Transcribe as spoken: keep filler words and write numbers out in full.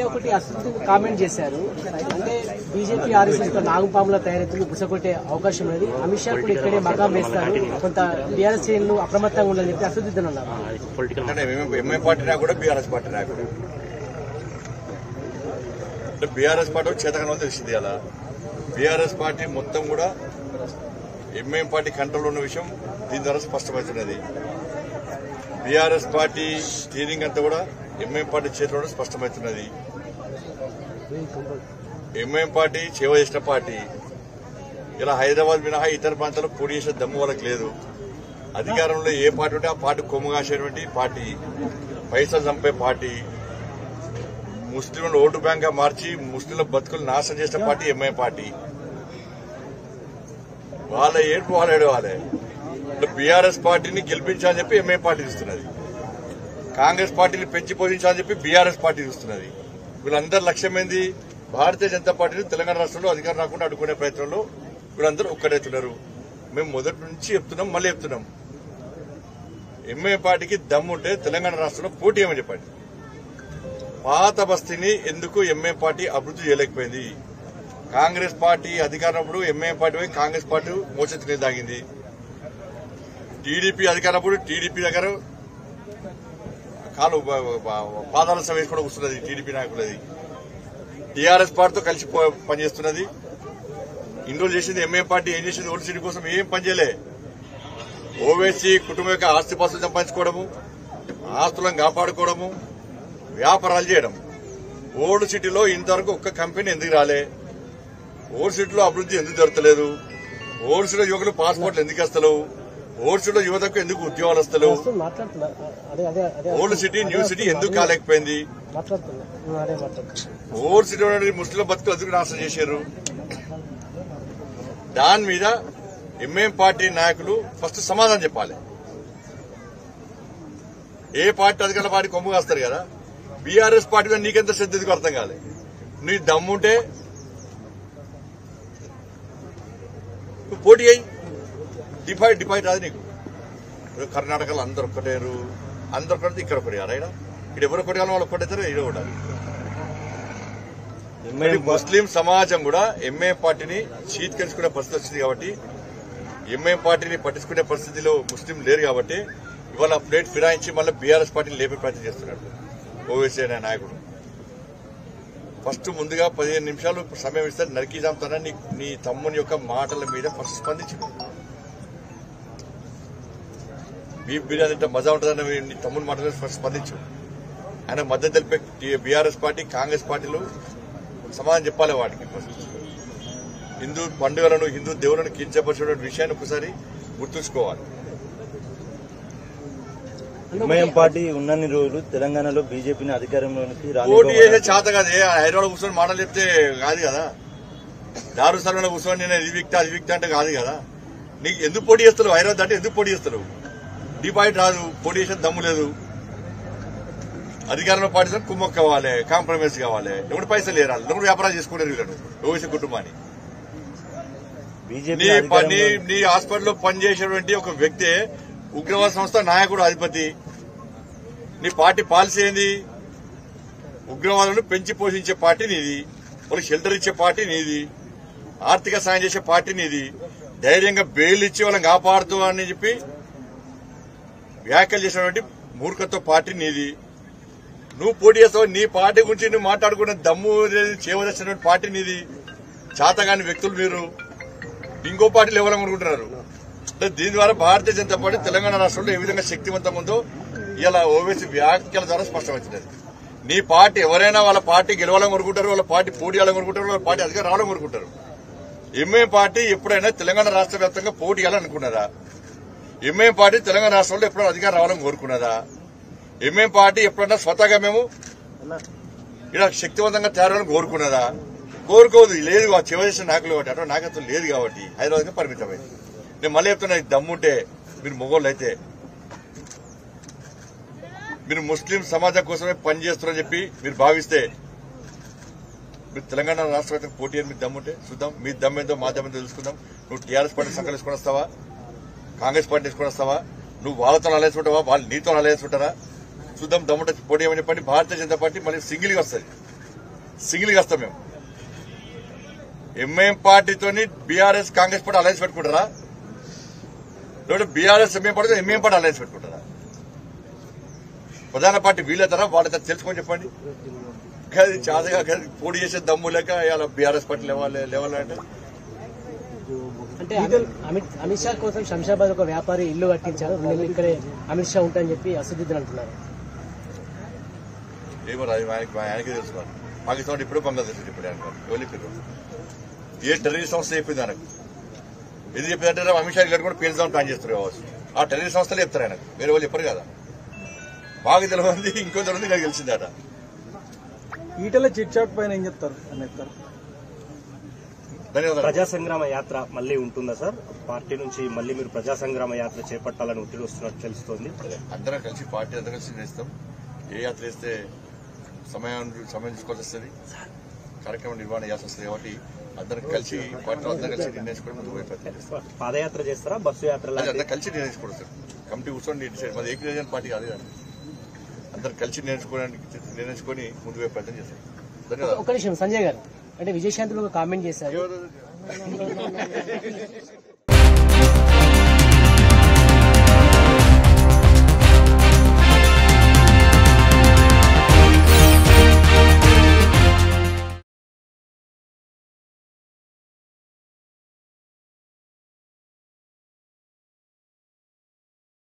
ఇంకొకటి అసలు కామెంట్ చేశారు అంటే బీజేపీ ఆర్ఎస్ఎస్ నాగపాముల తయారైతుంది బుసకొట్టే అవకాశం లేదు అమిత్ షా కూడా ఇక్కడే మకాం వేస్తారు కొంత టీఆర్ఎస్ శ్రేణులు అప్రమత్తంగా ఉండాలని చెప్పి అసదుద్దీన్ అన్నారు. ఎంఐ పార్టీ నా కూడా బీఆర్ఎస్ పార్టీ నా కూడా బీఆర్ఎస్ పార్టీ చేతకనం తెలిసింది అలా బీఆర్ఎస్ పార్టీ మొత్తం కూడా ఎంఐఎం పార్టీ కంట్రోల్ ఉన్న విషయం దీని ద్వారా స్పష్టమవుతున్నది. బీఆర్ఎస్ పార్టీ స్టీరింగ్ అంతా కూడా ఎంఐఎం పార్టీ చేతిలో స్పష్టమవుతున్నది. ఎంఐఎం పార్టీ సేవ చేసిన పార్టీ ఇలా హైదరాబాద్ మినహా ఇతర ప్రాంతాల్లో పోటీ చేసే దమ్ము వాళ్ళకి లేదు. అధికారంలో ఏ పార్టీ ఉంటే ఆ పార్టీ కొమ్ము కాసేటువంటి పార్టీ, పైసలు చంపే పార్టీ, ముస్లింలను ఓటు బ్యాంక్ గా మార్చి ముస్లింల బతుకులు నాశనం చేసిన పార్టీ ఎంఐఎం పార్టీ. వాళ్ళ ఏడుపు వాళ్ళ ఏడవాలి. బీఆర్ఎస్ పార్టీని గెలిపించాలని చెప్పి ఎంఐఎం పార్టీ చూస్తున్నది, కాంగ్రెస్ పార్టీని పెంచి పోషించాలని చెప్పి బీఆర్ఎస్ పార్టీ చూస్తున్నది. వీళ్ళందరి లక్ష్యం ఏంది? భారతీయ జనతా పార్టీని తెలంగాణ రాష్ట్రంలో అధికారం రాకుండా అడ్డుకునే ప్రయత్నంలో వీళ్ళందరూ ఒక్కడవుతున్నారు. మేము మొదటి నుంచి చెప్తున్నాం, మళ్ళీ చెప్తున్నాం, ఎంఐఎం పార్టీకి దమ్ముంటే తెలంగాణ రాష్ట్రంలో పోటీ ఏమని చెప్పండి. పాత బస్తీని ఎందుకు ఎంఐఎం పార్టీ అభివృద్ధి చేయలేకపోయింది? కాంగ్రెస్ పార్టీ అధికారంలో ఎంఐఎం పార్టీ పోయి కాంగ్రెస్ పార్టీ మోసెత్తునే దాగింది. టీడీపీ అధికారంలో టీడీపీ దగ్గర కాలు పాదాల సభ వేసుకోవడం వస్తున్నది టీడీపీ నాయకులది. టీఆర్ఎస్ పార్టీతో కలిసి పనిచేస్తున్నది. ఇన్ని రోజులు చేసింది ఎంఐఎం పార్టీ ఏం చేసింది? ఓల్డ్ సిటీ కోసం ఏం పనిచేయలే. ఓవైసీ కుటుంబం యొక్క ఆస్తిపాస్తులు సంపాదించుకోవడము, ఆస్తులను కాపాడుకోవడము, వ్యాపారాలు చేయడం. ఓల్డ్ సిటీలో ఇంతవరకు ఒక్క కంపెనీ ఎందుకు రాలే? ఓల్డ్ సిటీలో అభివృద్ధి ఎందుకు జరుగుతలేదు? ఓల్డ్ సిటీలో యువకులు పాస్పోర్ట్లు ఎందుకు వస్తలేవు? ఓల్డ్ సిటీలో యువతకు ఎందుకు ఉద్యోగాలు వస్తలేవు? ఓల్డ్ సిటీ న్యూ సిటీ ఎందుకు కాలేకపోయింది? ఓల్డ్ సిటీ ముస్లిం బతుకులు ఎందుకు నాశనం చేశారు? దాని మీద ఎంఐఎం పార్టీ నాయకులు ఫస్ట్ సమాధానం చెప్పాలి. ఏ పార్టీ అధికారుల పార్టీ కొమ్ము కాస్తారు కదా. బీఆర్ఎస్ పార్టీ మీద నీకెంత శ్రద్ధ ఎందుకు అర్థం కాలే? నీ దమ్ముంటే నువ్వు పోటీ అయ్యి డిఫైట్ డిఫైట్ రాదు నీకు. కర్ణాటకలో అందరు ఒక్కటేరు, అందరు ఒక్కటి ఇక్కడ ఒకటి రైడా. ఇక్కడ ఎవరు ఒకటి కావాలి వాళ్ళు ఒక్కటైతారు, ఇక్కడ ఒకటి. ముస్లిం సమాజం కూడా ఎంఐఎం పార్టీని చీత్కరించుకునే పరిస్థితి వచ్చింది కాబట్టి, ఎంఐఎం పార్టీని పట్టించుకునే పరిస్థితిలో ముస్లిం లేరు కాబట్టి ఇవాళ ప్లేట్ ఫిరాయించి మళ్ళీ బీఆర్ఎస్ పార్టీని లేపే ప్రయత్నం చేస్తున్నాడు ఓవైసీ అనే నాయకుడు. ఫస్ట్ ముందుగా పదిహేను నిమిషాలు సమయం ఇస్తే నరికి చంపుతానా నీ నీ తమ్ముని యొక్క మాటల మీద ఫస్ట్ స్పందించు. బీఫ్ బిర్యానీ అంటే మజా ఉంటుందని నీ తమ్ముని మాటల ఫస్ట్ స్పందించు. ఆయన మద్దతు తెలిపే బీఆర్ఎస్ పార్టీ, కాంగ్రెస్ పార్టీలు సమాధానం చెప్పాలి వాటికి. ఫస్ట్ హిందూ పండుగలను, హిందూ దేవులను కించపరిచే విషయాన్ని ఒకసారి గుర్తుంచుకోవాలి. ఎంఐఎం పార్టీ ఉన్నన్ని రోజులు తెలంగాణలో బీజేపీని అధికారంలోనికి పోటీ చేసే చేత కాదు. హైదరాబాద్ కూర్చొని మాటలు చెప్తే కాదు కదా. దారుస్థానంలో కూర్చొని నేను ఇది విక్తా అది విక్తా అంటే కాదు కదా. నీకు ఎందుకు పోటీ చేస్తావు? హైదరాబాద్ అంటే ఎందుకు పోటీ చేస్తావు? డిపాజిట్ రాదు, పోటీ చేసే దమ్ము లేదు. అధికారంలో పార్టీ కుమ్మక్ కావాలి, కాంప్రమైజ్ కావాలి. ఎవరు పైసలు లేరాలి, ఎవరు వ్యాపారాలు చేసుకునేరు వీళ్ళను ఓవైసీ కుటుంబాన్ని. నీ హాస్పిటల్లో పనిచేసేటువంటి ఒక వ్యక్తి ఉగ్రవాద సంస్థ నాయకుడు, అధిపతి. నీ పార్టీ పాలసీ ఏంది? ఉగ్రవాదులను పెంచి పోషించే పార్టీ నీది, వాళ్ళకి షెల్టర్ ఇచ్చే పార్టీ నీది, ఆర్థిక సాయం చేసే పార్టీ నీది. ధైర్యంగా బెయిల్ ఇచ్చి వాళ్ళని కాపాడుతూ అని చెప్పి వ్యాఖ్యలు చేసినటువంటి మూర్ఖత్వ పార్టీ నీది. నువ్వు పోటీ చేస్తావు. నీ పార్టీ గురించి నువ్వు మాట్లాడుకునే దమ్ము చేయవలసినటువంటి పార్టీ నీది. చాతగాని వ్యక్తులు మీరు. ఇంకో పార్టీలు ఇవ్వాలనుకుంటున్నారు. దీని ద్వారా భారతీయ జనతా పార్టీ తెలంగాణ రాష్ట్రంలో ఏ విధంగా శక్తివంతం ఉందో ఇలా ఓవైసీ వ్యాఖ్యల ద్వారా స్పష్టమవుతున్నది. నీ పార్టీ ఎవరైనా వాళ్ళ పార్టీ గెలవాలని కోరుకుంటారు, వాళ్ళ పార్టీ పోటీ చేయాలని కోరుకుంటారు, వాళ్ళ పార్టీ అధికారం రావాలని కోరుకుంటారు. ఎంఐఎం పార్టీ ఎప్పుడైనా తెలంగాణ రాష్ట్ర వ్యాప్తంగా పోటీ చేయాలనుకున్నదా? ఎంఐఎం పార్టీ తెలంగాణ రాష్ట్రంలో ఎప్పుడైనా అధికారం రావాలని కోరుకున్నదా? ఎంఐఎం పార్టీ ఎప్పుడైనా స్వతహాగా మేము ఇలా శక్తివంతంగా తయారని కోరుకున్నదా? కోరుకోదు. లేదు, చివరి నాయకులు కాబట్టి అటువంటి నాయకత్వం లేదు కాబట్టి హైదరాబాద్కి పరిమితమైంది. నేను మళ్ళీ చెప్తున్నా, దమ్ముంటే మీరు మొగోళ్ళు అయితే మీరు ముస్లిం సమాజం కోసమే పనిచేస్తున్నారని చెప్పి మీరు భావిస్తే మీరు తెలంగాణ రాష్ట్ర వ్యాప్తంగా పోటీ అని మీకు దమ్ముంటే చూద్దాం. మీ దమ్మేందో మా దమ్మేందో తెలుసుకుందాం. నువ్వు టీఆర్ఎస్ పార్టీ సంఖ్యలు తీసుకొని వస్తావా? కాంగ్రెస్ పార్టీ తీసుకొని వస్తావా? నువ్వు వాళ్ళతో అలయన్స్ ఉంటావా? వాళ్ళు నీతో అలయన్స్ ఉంటారా? చూద్దాం. దమ్ముంటే పోటీ ఏమని చెప్పండి. భారతీయ జనతా పార్టీ మళ్ళీ సింగిల్ గా వస్తుంది. సింగిల్ గా వస్తాం మేము. ఎంఐఎం పార్టీతోని బీఆర్ఎస్ కాంగ్రెస్ పార్టీ అలయన్స్ పెట్టుకుంటారా, లేకపోతే బీఆర్ఎస్ ఎంఐఎం పార్టీతో ఎంఐఎం పార్టీ అలయన్స్ పెట్టుకుంటారా? ప్రధాన పార్టీ వీళ్ళతారా వాళ్ళ తెలుసుకొని చెప్పండి. చాదగా పోటీ చేసే దమ్ము లేక ఇలా బీఆర్ఎస్ పార్టీ లేవాలి లేవాలంటే అంటే అమిత్ అమిత్ షా కోసం శంషాబాద్ ఒక వ్యాపారి ఇల్లు కట్టించారు, రెండు ఇక్కడే అమిత్ షా ఉంటాయని చెప్పి అసదుద్దీన్ అంటున్నారు. ఏమో రాదు ఆయనకి ఆయనకే తెలుసుకోవాలి. పాకిస్తాన్ ఇప్పుడు బంగ్లాదేశ్ ఇప్పుడు ఎవరు చెప్పారు? ఏ టెర్రరిస్ట్ సంస్థ చెప్పింది ఆయనకు? ఎందుకు చెప్పిందంటే అమిత్ షా గారు కూడా పేల్దామని ప్లాన్ చేస్తారు కావచ్చు. ఆ టెర్రరిస్ట్ సంస్థలు చెప్తారు ఆయనకు, వేరే వాళ్ళు చెప్పరు కదా. బాగా తెలియదు, ఇంకో తెలియదు, ఇక్కడ గెలిచిందట. ఈటల చిట్ చాట్ పైన ఏం చెప్తారు అని చెప్తారు? ధన్యవాదాలు. ప్రజా సంగ్రామ యాత్ర మళ్ళీ ఉంటుందా సార్? పార్టీ నుంచి మళ్ళీ మీరు ప్రజా సంగ్రామ యాత్ర చేపట్టాలని ఒత్తిడి వస్తున్నట్టు తెలుస్తోంది. అందరం కలిసి పార్టీ అందరం కలిసి చేస్తాం. ఏ యాత్ర చేస్తే సమయం సమయం తీసుకోవాల్సి వస్తుంది, కార్యక్రమం నిర్వహణ చేయాల్సి వస్తుంది. కాబట్టి అందరం కలిసి పార్టీలో అందరం కలిసి నిర్ణయించుకోవడం ముందుకు పోయి ప్రయత్నం చేస్తాం. పాదయాత్ర చేస్తారా, బస్సు యాత్ర? అందరం కలిసి నిర్ణయించుకోవడం సార్. కమిటీ కూర్చొని డిసైడ్, మాది ఏకీకరణ పార్టీ కాదు కదా. అందరం కలిసి నిర్ణయించుకోవడానికి నిర్ణయించుకొని ముందుకు పోయి ప్రయత్నం చేస్తాం. ధన్యవాదాలు. ఒక నిమిషం సంజయ్ గారు, అంటే విజయశాంతిలో ఒక కామెంట్ చేశారు. ఎవరు